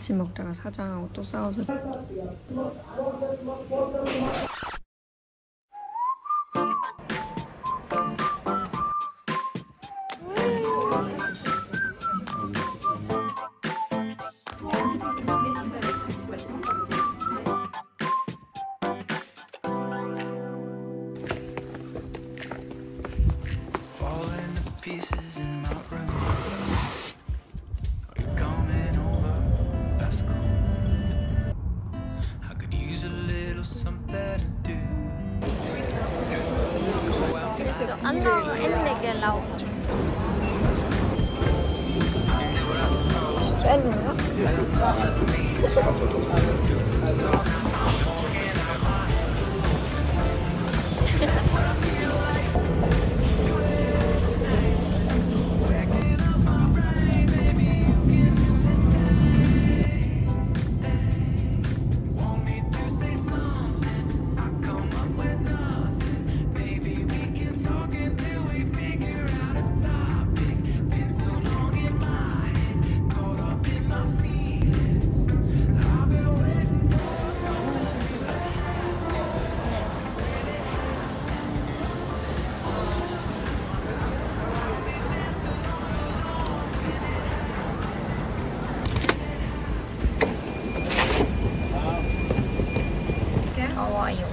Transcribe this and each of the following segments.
아침 먹다가 사장하고 또 싸워서. Pieces in my room. Are you coming over? That's cool. I could use a little something to do. Go outside. Anh đâu em để kìa lầu. Em nữa. 더워요.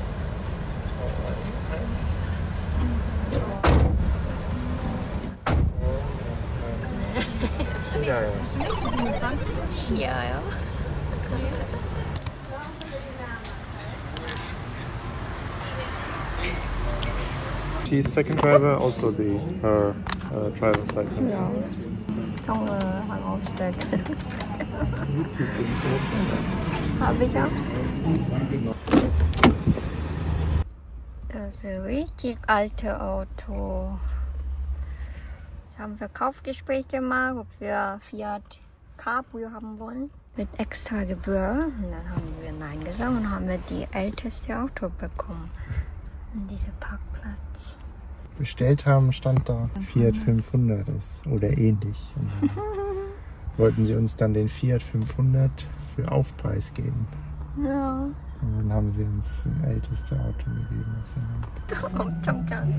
쉬어요. She's second driver, also her driver's license. Ja. Junge, Hangaufstelle. Habe ich auch. Das ist ein richtig altes Auto. Jetzt haben wir Kaufgespräch gemacht, ob wir Fiat Cabrio haben wollen. Mit extra Gebühr. Und dann haben wir Nein gesagt und haben wir die älteste Auto bekommen. In diesem Parkplatz. Bestellt haben, stand da Fiat 500 ist, oder ähnlich. Und dann wollten sie uns dann den Fiat 500 für Aufpreis geben. Ja. Und dann haben sie uns das älteste Auto gegeben. 엄청 짠.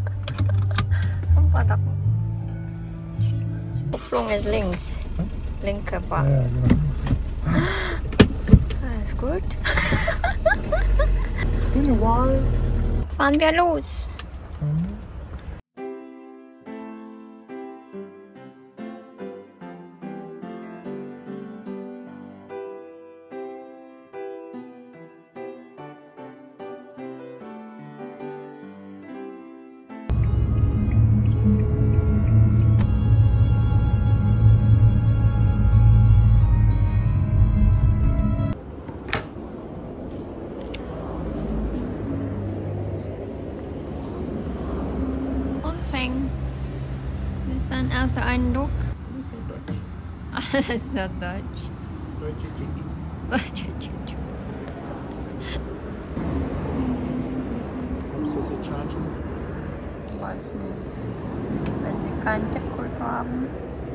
Kupplung ist links. Linke Bahn. Ja, genau. Alles gut. It's been a while. Fahren wir los. Wie ist dein erster Eindruck? Nicht so deutsch. Alles so deutsch. Deutsche Juju. Deutsche Juju. Kommst du so chargen? Ich weiß nicht. Wenn sie keinen Deckkultur haben.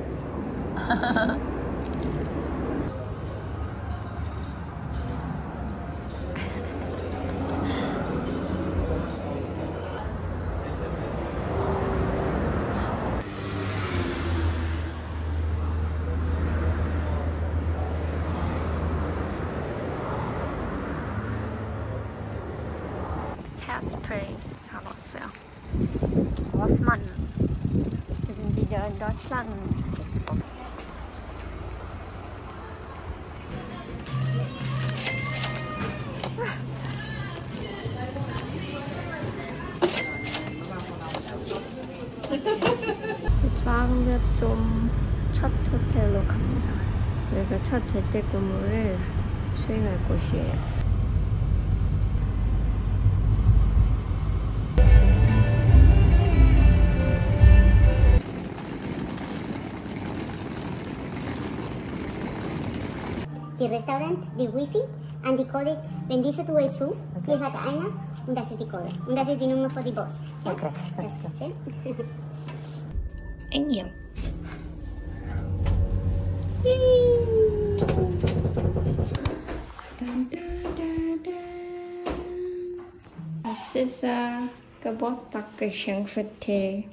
Hairspray, Zahnpasta. Rossmann. Wir sind wieder in Deutschland. Jetzt fahren wir zum 첫 호텔로 갑니다. 여기가 첫 재택근무를 수행할 곳이에요. Die Restaurant, die Wifi und die Code, wenn diese Tür ist zu, hier hat einer und das ist die Code. Und das ist die Nummer für die Boss. Ja? Okay, Das ist ja. 땡이요. Das ist Geburtstagsgeschenk für Tee.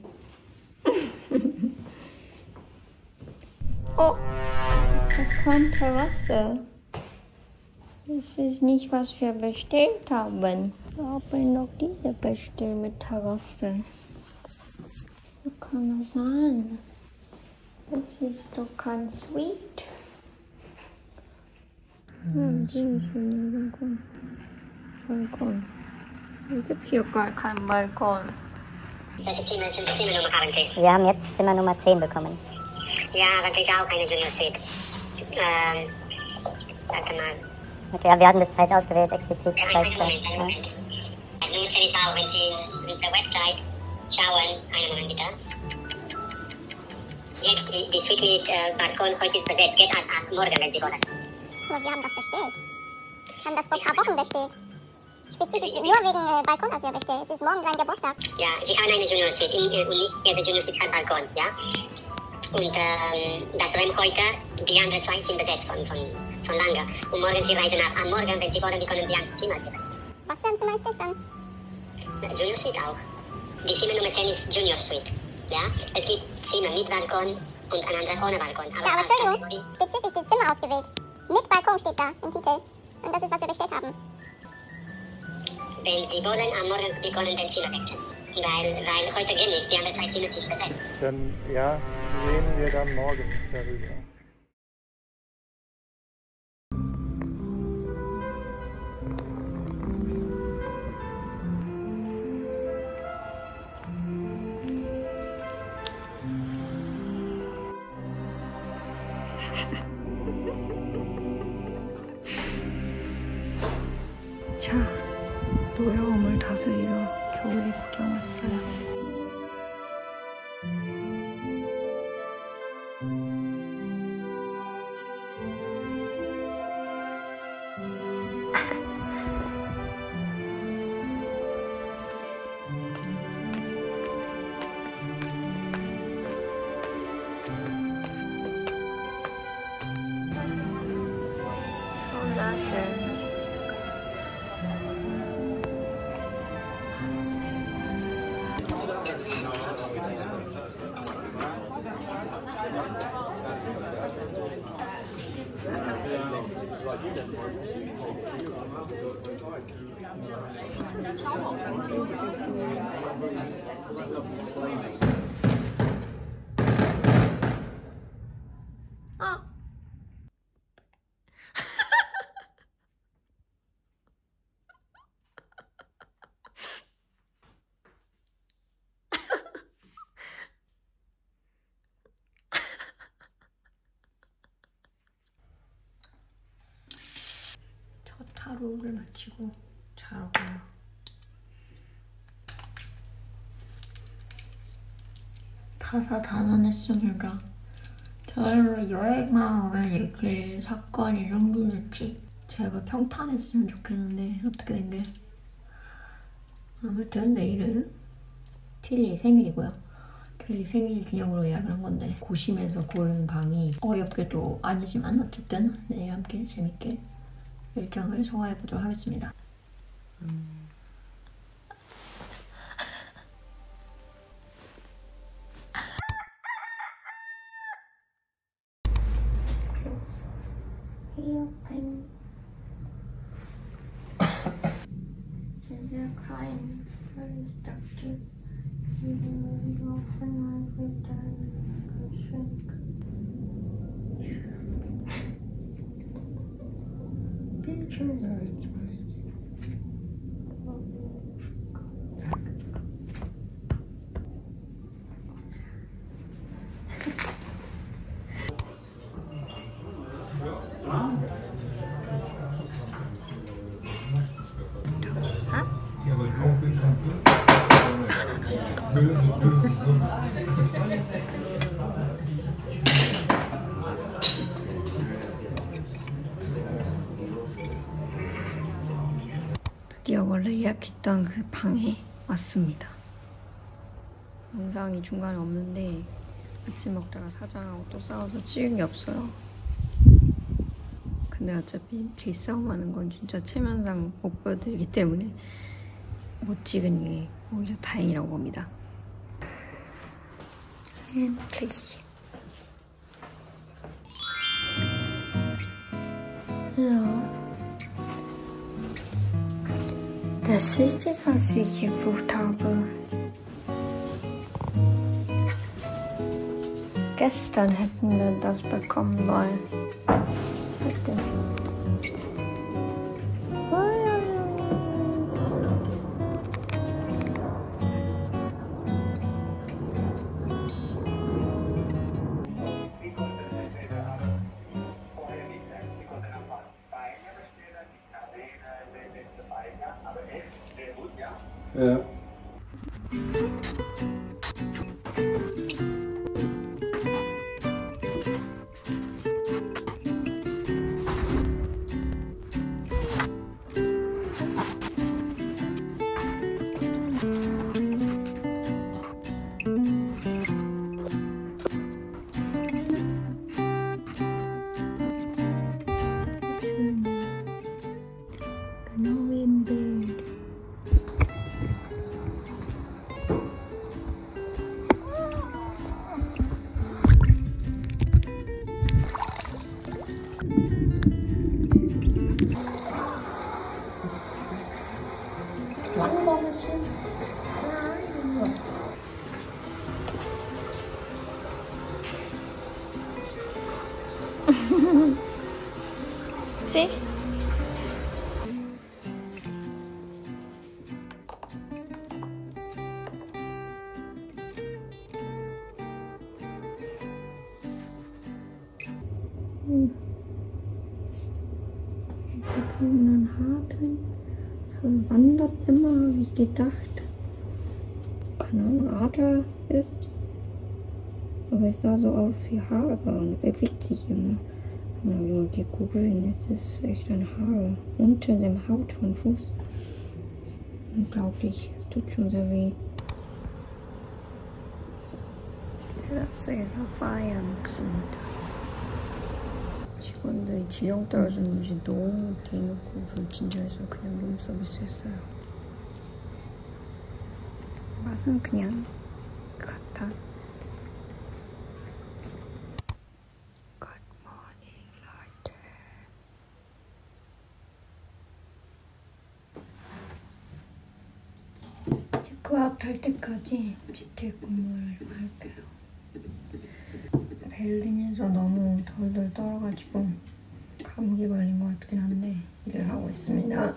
Oh, das ist keine Terrasse. Das ist nicht, was wir bestellt haben. Wir haben noch diese bestellt mit Terrasse. So kann das sein. Das ist doch kein Suite. Das ist ein Balkon. Es gibt hier gar keinen Balkon. Wir haben jetzt Zimmer Nummer 10 bekommen. Ja, aber krieg auch eine Junior Suite. Warte mal. Okay, ja, wir hatten das halt ausgewählt, explizit. Ja, einen Moment. Nun kann ich auch, wenn Sie in unserer Website schauen, einen Moment bitte. Jetzt die Suite mit Balkon, heute ist besetzt, geht ab morgen, wenn Sie wollen. Aber wir haben das bestellt. Wir haben das vor ein paar Wochen bestellt. Spezifisch nur wegen Balkon, als wir bestellt. Es ist morgen sein Geburtstag. Ja, Sie haben eine Junior Suite und nicht jede Junior Suite hat Balkon, ja? Und das Rennen heute, die anderen zwei sind besetzt von lange. Und morgen Sie reisen ab. Am Morgen, wenn Sie wollen, die können die anderen Zimmer direkt. Was für ein Zimmer ist das dann? Junior Suite auch. Die Zimmer Nummer 10 ist Junior Suite. Ja? Es gibt Zimmer mit Balkon und ein anderes ohne Balkon. Ja, aber Entschuldigung, spezifisch die Zimmer ausgewählt. Mit Balkon steht da im Titel. Und das ist, was wir bestellt haben. Wenn Sie wollen, am Morgen, wir können den Zimmer wechseln. Weil heute gehen nicht, die anderen zwei Zimmer sind besetzt. Dann, ja, reden wir dann morgen darüber. 자, 노여움을 다스리러 교회 구경 왔어요. wunderschön. 아. 첫 하루를 마치고 자러 가요. 다사다난했습니다. 저희로 여행만 오면 이렇게 사건이 생기겠지. 제발 평탄했으면 좋겠는데 어떻게 된 게. 아무튼 내일은 틸리 생일이고요. 틸리 생일 기념으로 예약을 한 건데 고심해서 고른 방이 어이없게도 아니지만 어쨌든 내일 함께 재밌게 일정을 소화해보도록 하겠습니다. Open. They're crying. Very destructive. You often every time I shrink. 드디어 원래 예약했던 그 방에 왔습니다. 영상이 중간에 없는데 아침 먹다가 사장하고 또 싸워서 찍은 게 없어요. 근데 어차피 기싸움하는 건 진짜 체면상 못 보여드리기 때문에 못 찍은 게 오히려 다행이라고 봅니다. And please. Ja. Das ist es, was ich gebucht habe. Gestern hätten wir das bekommen sollen. Bitte. Ja. Genau im Bild. See? Da ein Haar drin. Das wandert immer, wie gedacht. Keine Ahnung, Adler ist. Aber es sah so aus wie Haare und bewegt sich immer. Und wenn wir die googeln, es ist echt ein Haar unter dem Haut von Fuß. Unglaublich, es tut schon sehr weh. 테라스에서 바야 먹습니다. 직원들이 지령 떨어졌는지 너무 대놓고 불친절해서 그냥 룸서비스 했어요. 맛은 그냥 같아. 체크아웃 할 때까지 재택근무를 할게요. 베를린에서 너무 덜덜 떨어가지고 감기 걸린 것 같긴 한데 일을 하고 있습니다.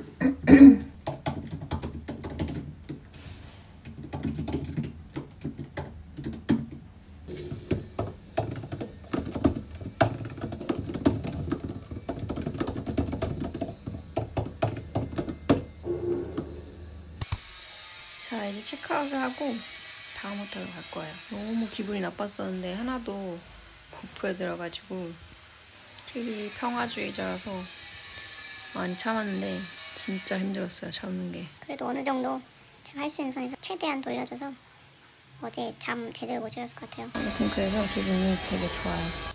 자, 이제 체크아웃을 하고 다음 호텔로 갈 거예요. 너무 기분이 나빴었는데 하나도 못 보여드려가지고 되게 평화주의자라서 많이 참았는데 진짜 힘들었어요, 참는 게. 그래도 어느 정도 제가 할 수 있는 선에서 최대한 돌려줘서 어제 잠 제대로 못 잤을 것 같아요. 아무튼 그래서 기분이 되게 좋아요.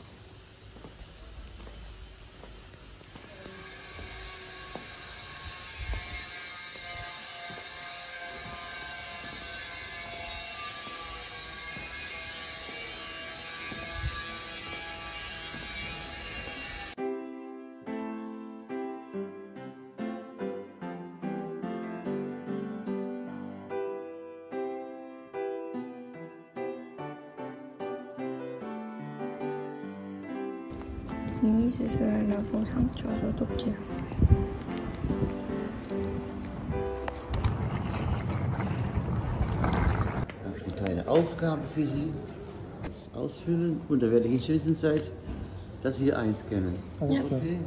미니 수술하려고 상처 소독제 샀어요. Habe ich eine kleine Aufgabe für Sie. Ausfüllen und da werde ich in Zwischenzeit das hier einscannen. Alles klar. Okay?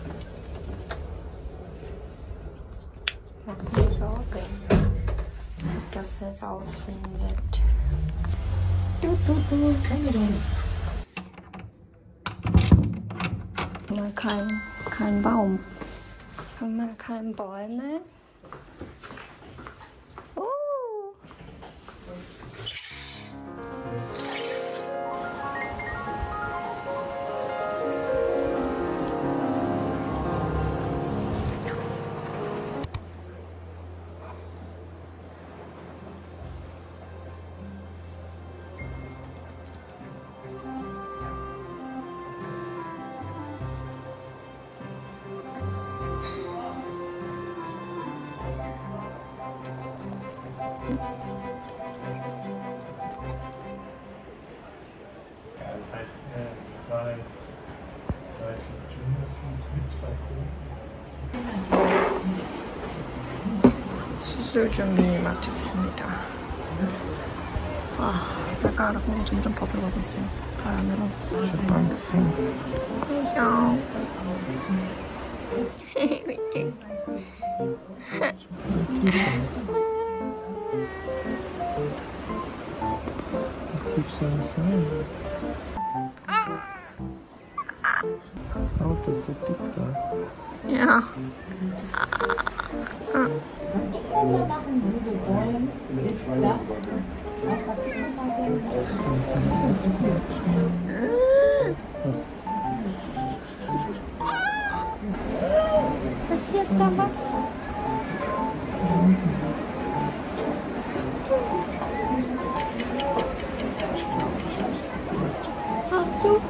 Keine Sorge, dass es aussehen wird. Mal kein Baum. Mal kein Bäume. Ja, das war halt Juniors mit 2 수술 준비 마쳤습니다. 발가락은 점점 더 들어가고 있어요. 바람으로. 안녕. 이렇게. Auto ist so dick da. Ja. Passiert da was? Achtung!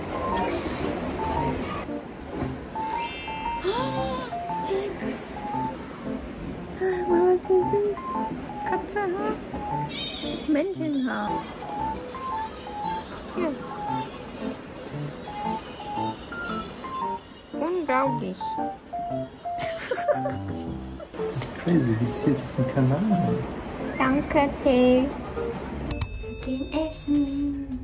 Was ist das? Katzenhaar? Männchenhaar. Hier. Unglaublich. Das ist crazy, wie ist hier diesen Kanal? Danke, Tee. Wir gehen essen.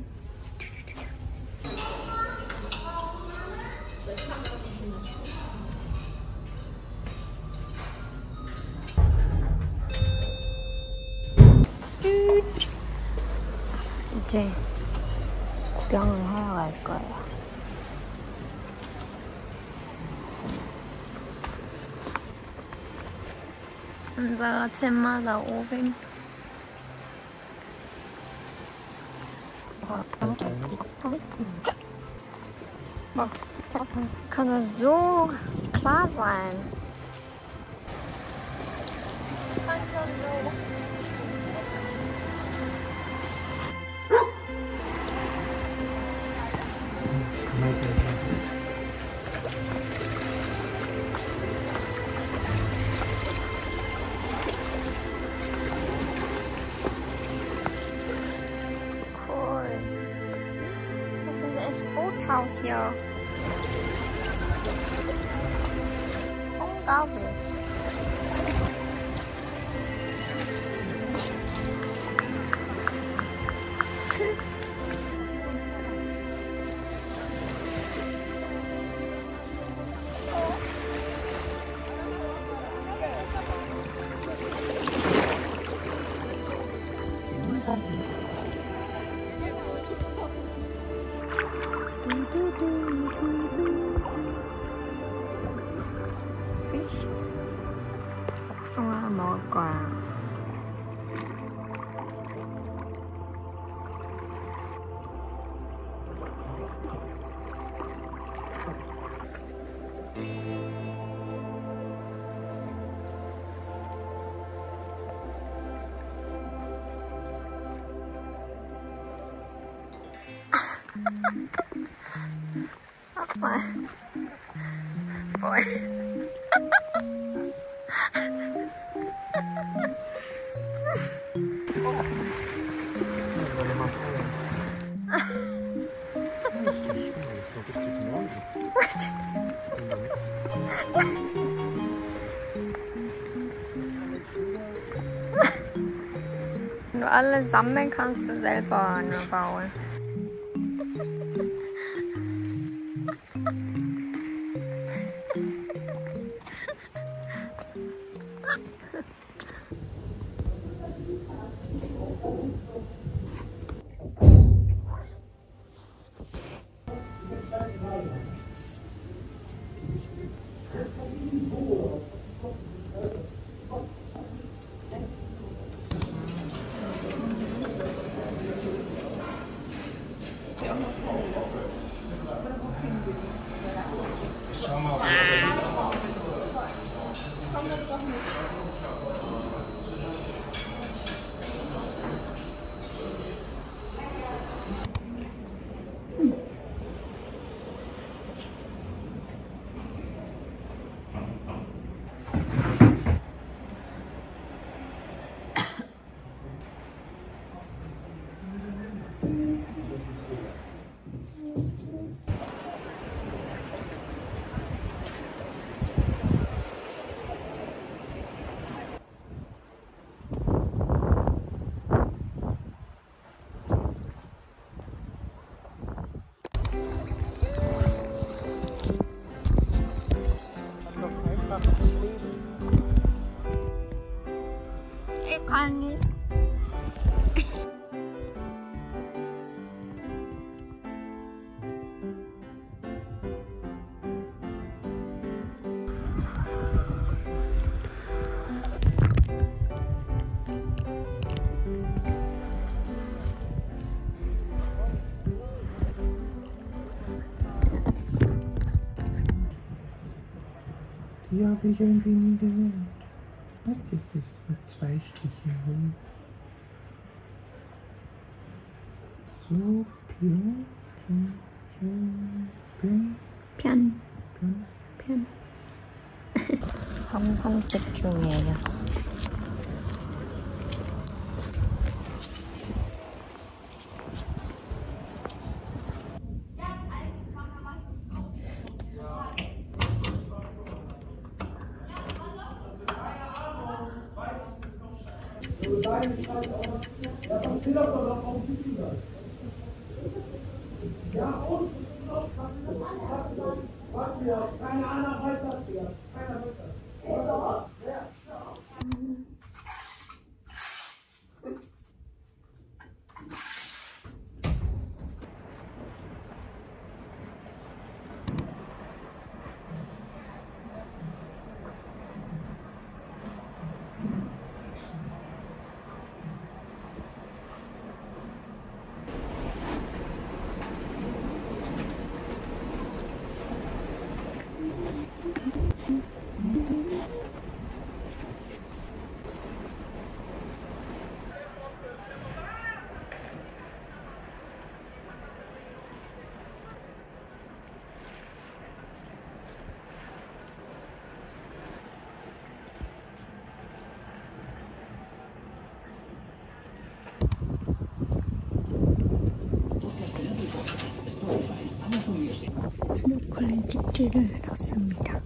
이제 구경을 하러 갈 거예요. unser Zimmer da oben. Kann das so klar sein? Kann schon so. Boothaus hier. Unglaublich. 복숭아 먹을 거야. 아빠. 뭘? Wenn du alles sammeln kannst, du selber nur bauen. habe ich irgendwie nie gelernt. Was ist das für zwei Striche? So, pian, pian, pian, 편. 3산책 중이에요. 스노클링 키트를 샀습니다.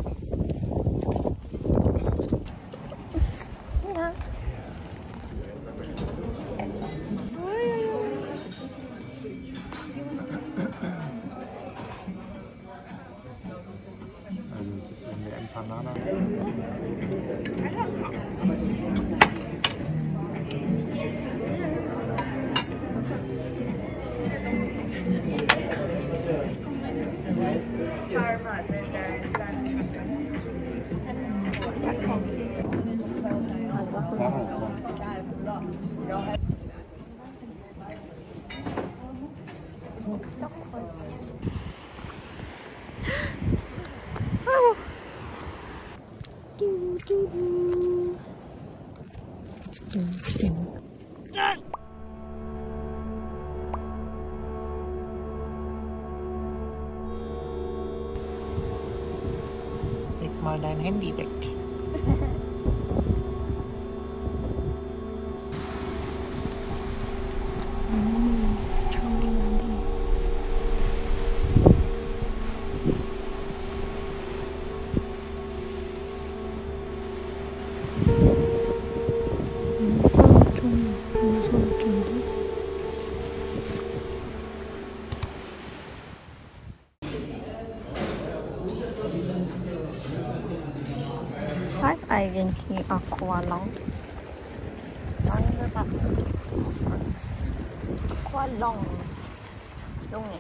Also es ist eine Empanada. Leg mal dein Handy weg. Was ist eigentlich Aqualung? Lange Wasser. Aqualung. Junge.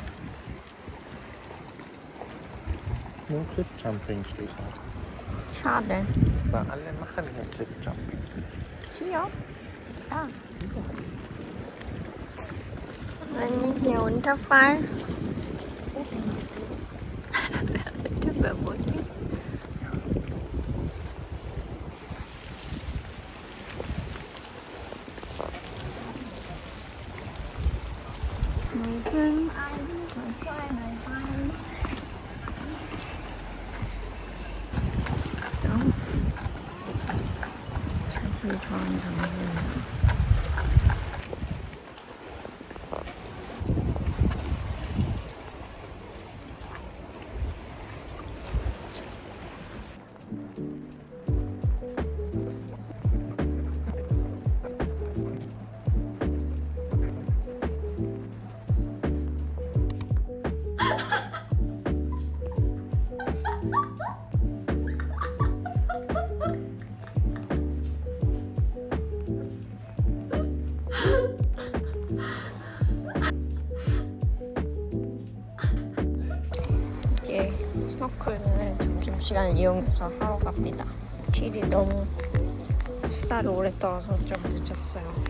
Nur Cliffjumping steht da. Schade. Aber alle machen hier Cliffjumping. Hier? Da. Wenn wir hier runterfallen. Bitte verboten. So. Hier fahren wir. 이제 스노클을 점심시간을 이용해서 하러 갑니다. 길이 너무 수다를 오래 떨어서 좀 늦었어요.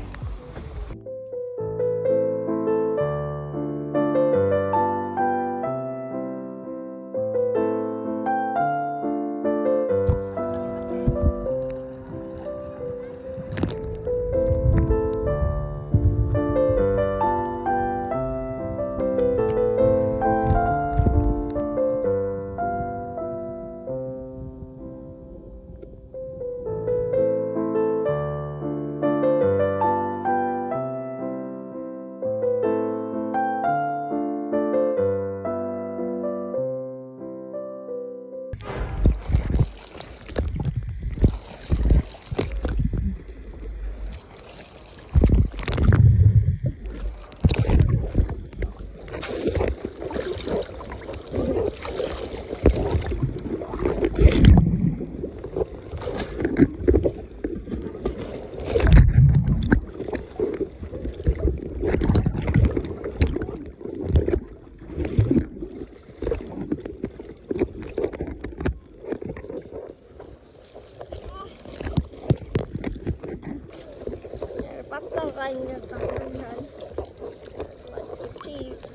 reingegangen hat. Tief.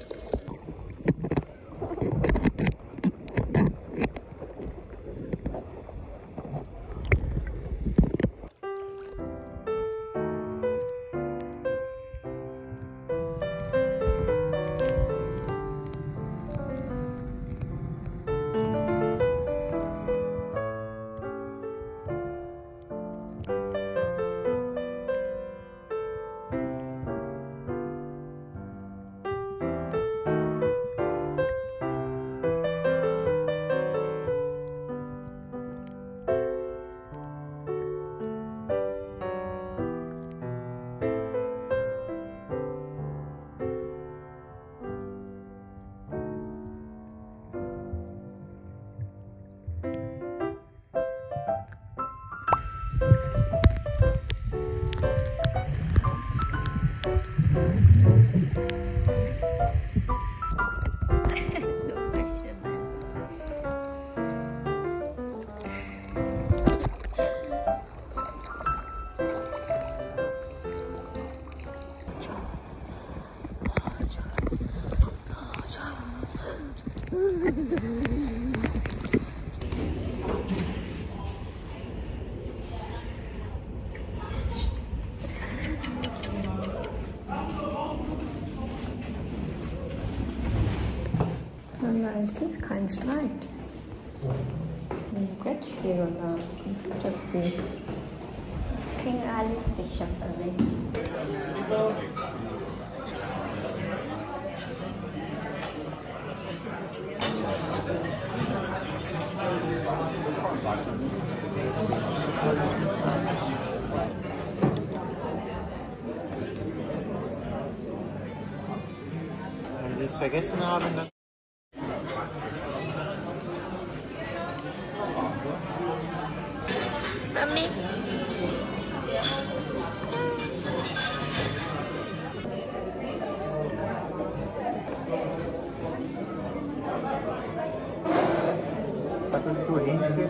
Es ist kein Streit. Ein Brettspiel oder Computerspiel. Kein realistischer Versuch. Wenn Sie es vergessen haben, dann Mami. hattest du Hähnchen?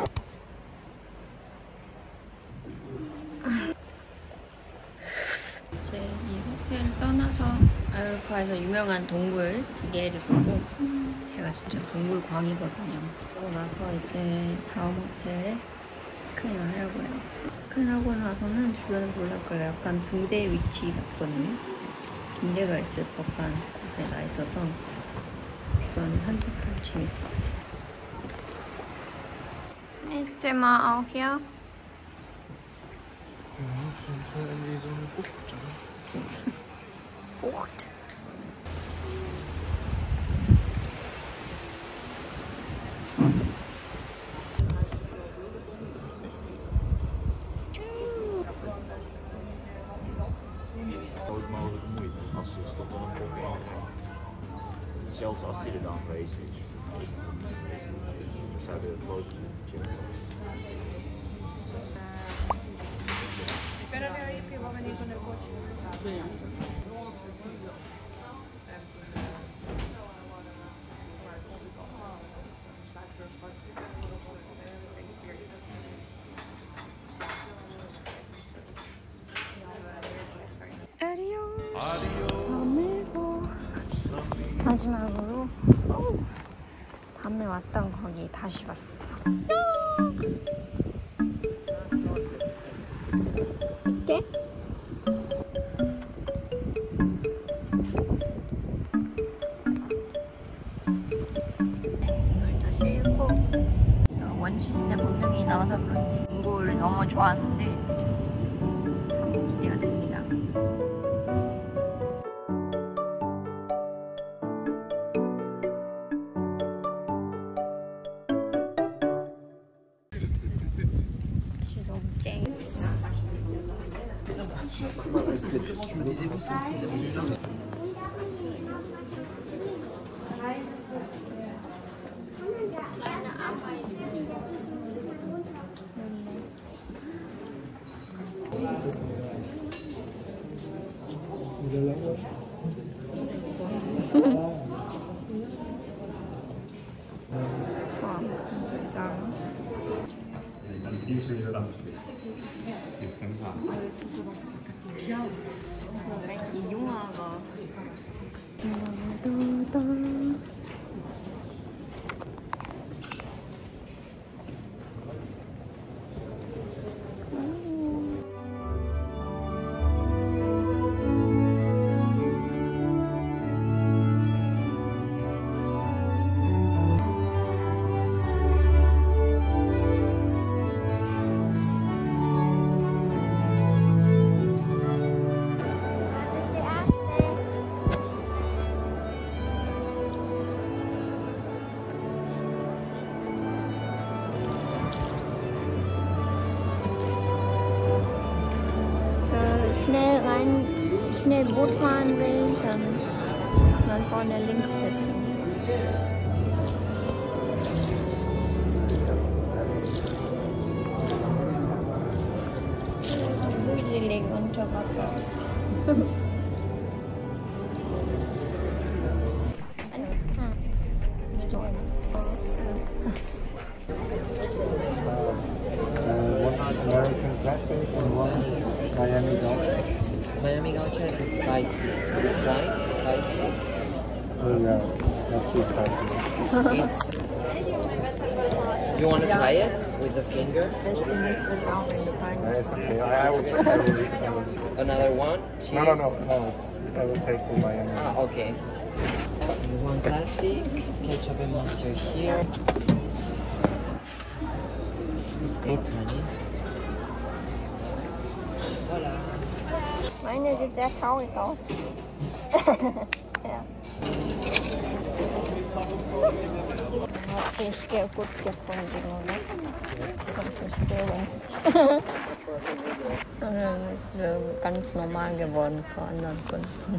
이제 이 호텔을 떠나서 마요르카에서 유명한 동굴 2개를 보고 제가 진짜 동굴광이거든요. 그러고 나서 이제 다음 호텔에 체크인을 하려고요. 체크인하고 나서는 주변을 볼랄 거예요. 약간 등대 위치 같거든요. 등대가 있을 법한 곳에 나 있어서 주변을 산책할 재밌을 것 같아요. Nächstes Mal auch hier. Ja, auf jeden Fall irgendwie so eine Bucht, oder? Bucht. Mogelijke moeite als ze toch wel een kopje aangaan. Zelfs als hij er dan geweest is, dan zou de foto's moeten checken. Pero le oí que va a venir con el coche. 마지막으로 밤에 왔던 거기 다시 왔어요. 어때? 짐을 다시 읽고 원치대 본능이 나와서 그런지 공부를 너무 좋아하는데 참 기대가 됩니다. Richtig jung, aber. Schnell Boot fahren will, dann muss man vorne links sitzen. Die liegen unter Wasser. American Classic and one Miami Gaucho. Miami Gaucho is spicy. Right? Spicy? Oh yeah, not too spicy. It's... You want to try it with the finger? Yeah, it's okay. I will try. I will eat. Another one? Cheese? No, I will take the Miami. Ah, okay. So, one plastic, ketchup and mustard here. It's $8.20. Voila. Meine sieht sehr traurig aus. Ja. Hat sich sehr gut gefunden, oder? Kommt nicht spüren. Und dann ist ganz normal geworden für anderen Kunden.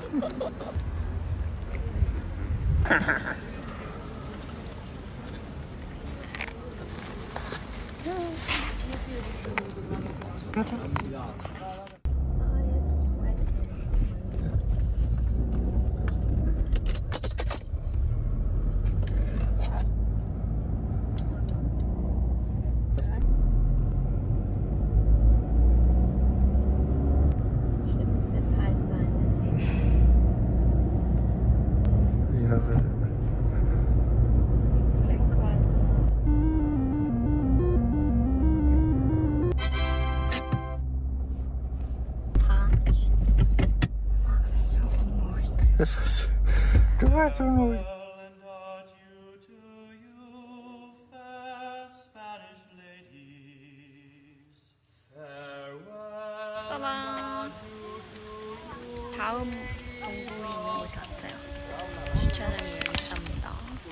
Du warst so ruhig. 다음 동부인이 오셨어요. 추천을 해주답니다.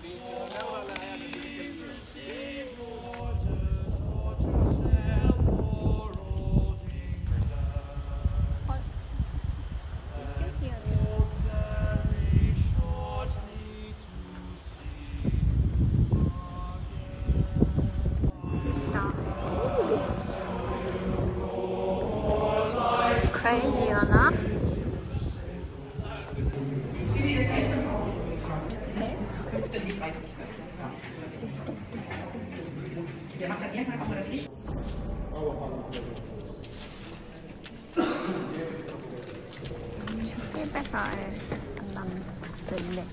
Crazy or not? Der macht dann irgendwann auch mal das Licht. Viel besser als anderen Filmen.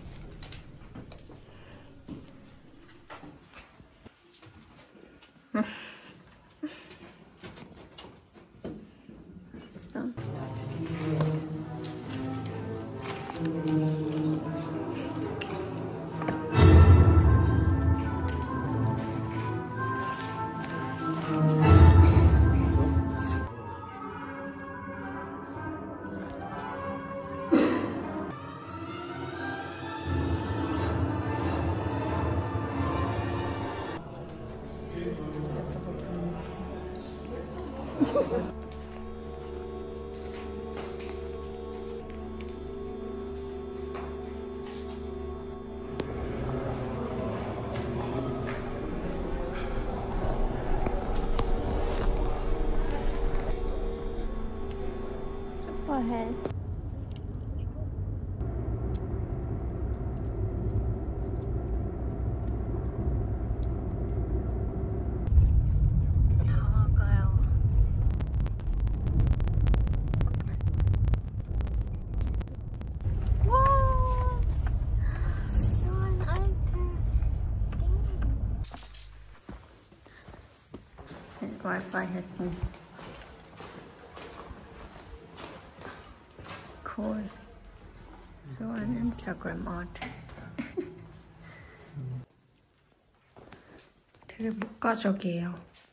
Super hell. 다 와가요. Wi-Fi hätten. Cool. So ein Instagram-Art. 되게 문과적이에요.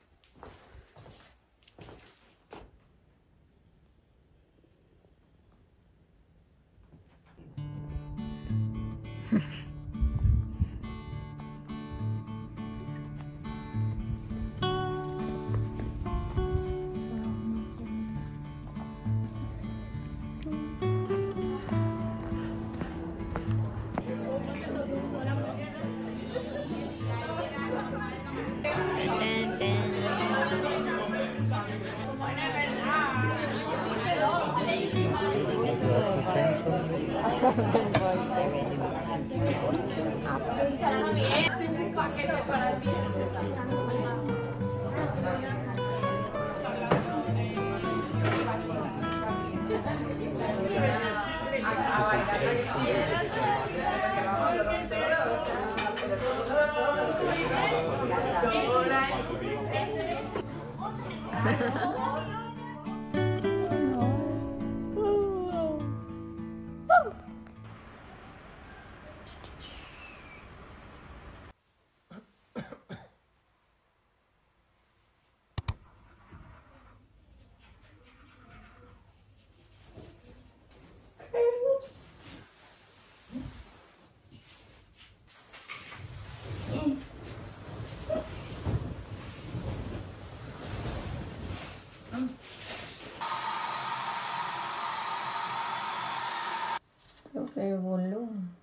So viel Volumen.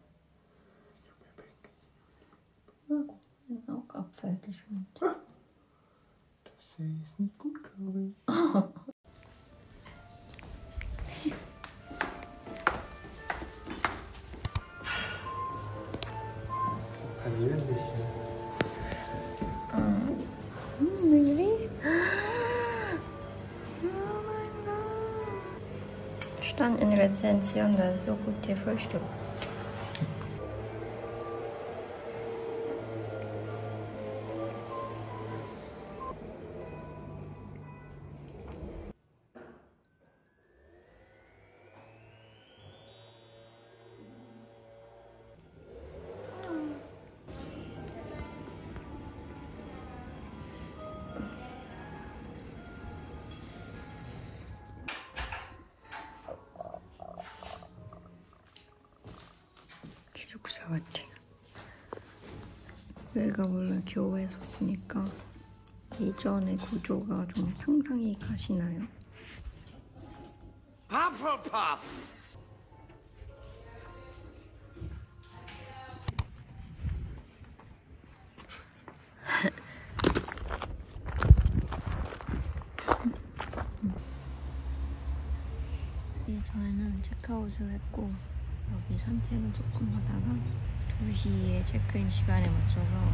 Auch Abfallgeschwind. Das ist nicht gut, glaube ich. So persönlich. Really? Oh mein Gott. Stand in der Rezension, dass es so gut hier Frühstück. 기숙사 같아. 여기가 원래 교회였으니까 이전의 구조가 좀 상상이 가시나요? Hufflepuff! 저희는 체크아웃을 했고 여기 산책을 조금 하다가 2시에 체크인 시간에 맞춰서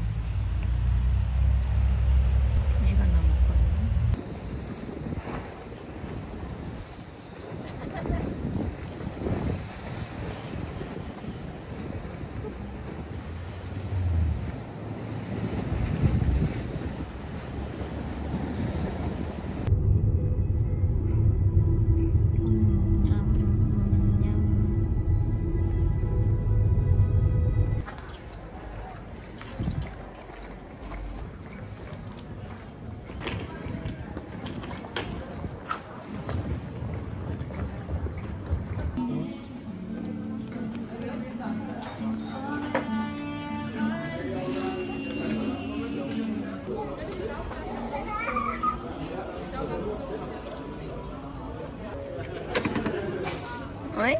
2시간 남았거든요. Oi?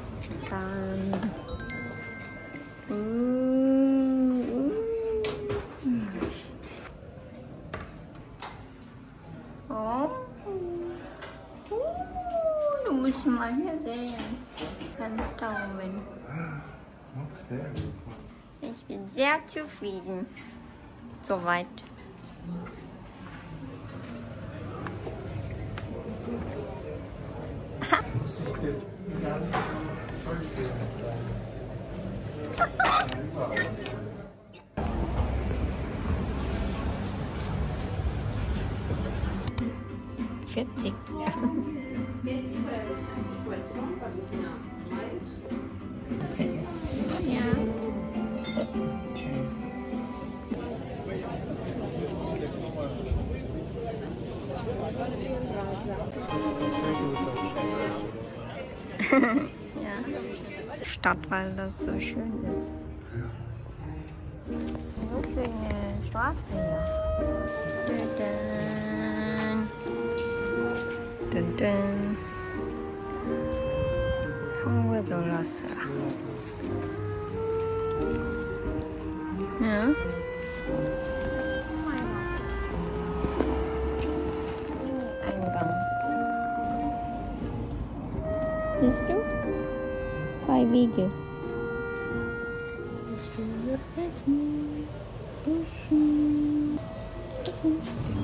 Du musst mal hier sehen. Ganz Daumen. Sehr gut. Ich bin sehr zufrieden. Soweit. Muss ich dir gar nicht so toll finden sein. 40. Ja. Ja. Stadt, weil das so schön ist. So schöne Straße hier. Dun, dun. 성우에 놀랐어요. Ja. Mini-Eingang. Siehst du? 2 Wege. Essen. Essen.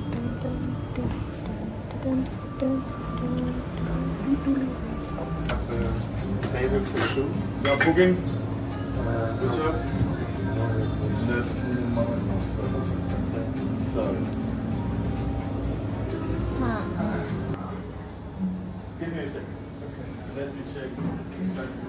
Table for two. Yeah, booking. Reserve. Sorry. Give me a second. Okay. Let me check exactly.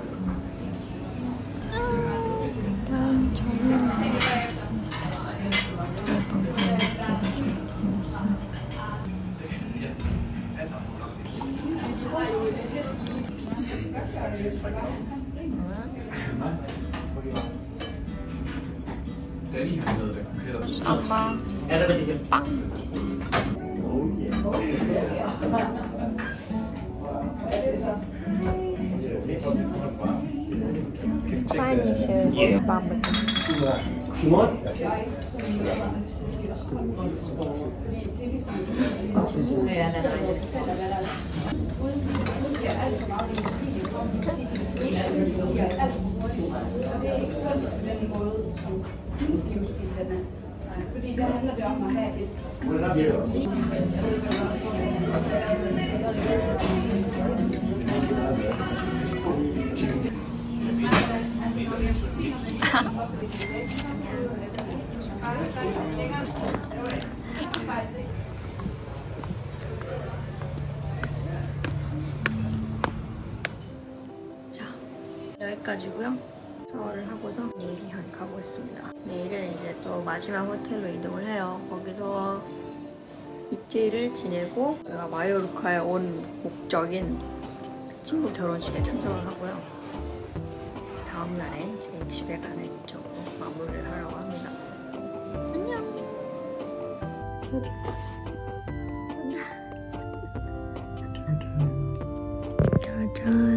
엄마 빵. Chinese barbecue. Fordi der handler det om at have et 여기까지고요. 샤워를 하고서 내일이 향해 가보겠습니다. 내일은 이제 또 마지막 호텔로 이동을 해요. 거기서 이틀을 지내고 제가 마요르카에 온 목적인 친구 결혼식에 참석을 하고요. 다음날에 제 집에 가는 쪽으로 마무리를 하려고 합니다. 안녕. 짜잔.